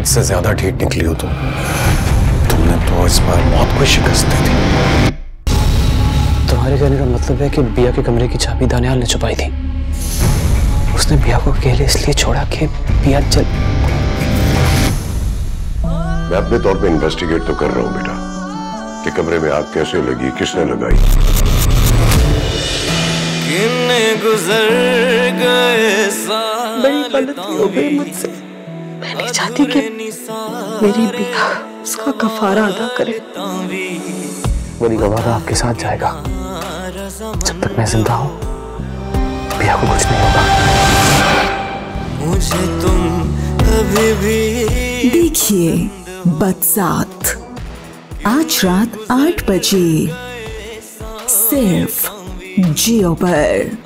से ज्यादा ढीठ निकली हो तुमने तो इस बार मौत को शिकस्त दी थी। तुम्हारे कहने का मतलब है कि बिया के कमरे की चाबी दानियाल ने छुपाई थी। उसने बिया को अकेले इसलिए छोड़ा कि बिया जल। मैं अपने तौर पे इन्वेस्टिगेट तो कर रहा हूं बेटा कि कमरे में आग कैसे लगी, किसने लगाई। किन्ने गुजर गए बड़ी गलती हो गई मुझसे। मैं नहीं चाहती कि मेरी बिया उसका कफारा अदा करे। वली का वादा आपके साथ जाएगा। जब तक मैं जिंदा हूं बिया को कुछ नहीं होगा। मुझे तुम कभी भी देखिए बदसात आज रात 8 बजे सिर्फ जियो पर।